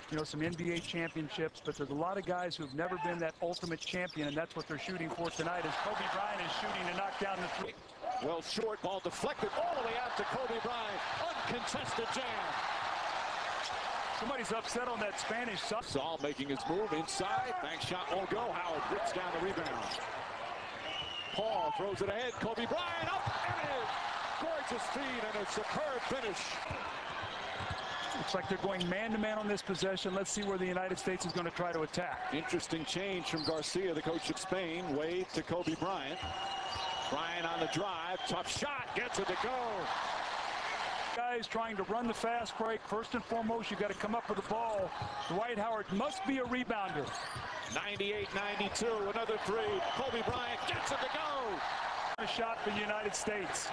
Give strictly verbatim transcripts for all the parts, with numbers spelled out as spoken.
you know, some N B A championships, but there's a lot of guys who've never been that ultimate champion, and that's what they're shooting for tonight, as Kobe Bryant is shooting to knock down the three. Well, short ball deflected all the way out to Kobe Bryant. Uncontested jam. Somebody's upset on that Spanish side. Saul making his move inside. Bank shot won't go. Howard rips down the rebound. Paul throws it ahead. Kobe Bryant up and in. Gorgeous feed and a superb finish. Looks like they're going man-to-man on this possession. Let's see where the United States is going to try to attack. Interesting change from Garcia, the coach of Spain. Wade to Kobe Bryant. Bryant on the drive. Tough shot. Gets it to go. Guys trying to run the fast break. First and foremost, you've got to come up with the ball. Dwight Howard must be a rebounder. ninety-eight ninety-two. Another three. Kobe Bryant gets it to go. A shot for the United States.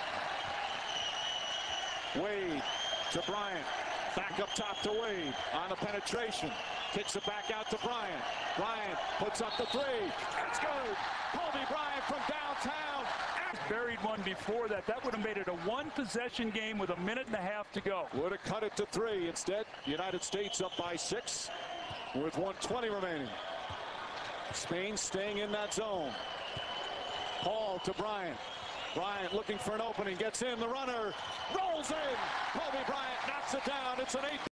Wade to Bryant. Back up top to Wade on the penetration. Kicks it back out to Bryant. Bryant puts up the three. That's good. Kobe Bryant from downtown. Buried one before that. That would have made it a one-possession game with a minute and a half to go. Would have cut it to three. Instead, United States up by six with one twenty remaining. Spain staying in that zone. Paul to Bryant. Bryant looking for an opening. Gets in. The runner rolls in. Kobe Bryant knocks it down. It's an eight.